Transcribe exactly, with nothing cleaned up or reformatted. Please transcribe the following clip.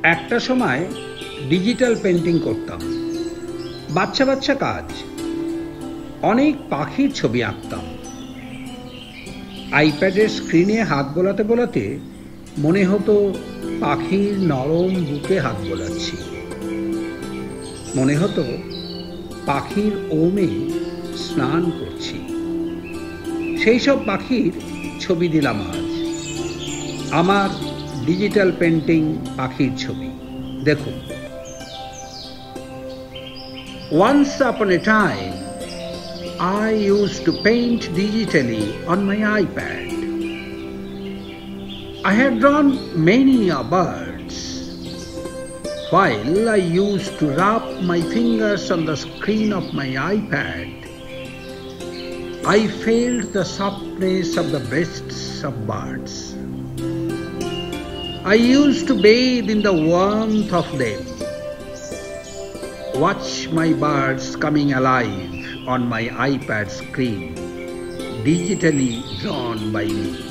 একটা সময় digital painting করতাম। বাচ্চা বাচ্চা কাজ, অনেক পাখির ছবি আঁকতাম। আইপ্যাডের স্ক্রিনে হাত বোলাতে বোলাতে মনে হতো পাখির নরম বুকে হাত বোলাচ্ছি। মনে হতো পাখির ওমে স্নান করছি। সেই সব পাখির ছবি দিলাম আজ, আমার ডিজিটাল পেন্টিং পাখির ছবি। দেখুন, Once upon a time, I used to paint digitally on my iPad. I had drawn many birds. While I used to rub my fingers on the screen of my iPad, I felt the softness of the breasts of birds. I used to bathe in the warmth of them, watch my birds coming alive on my iPad screen, digitally drawn by me.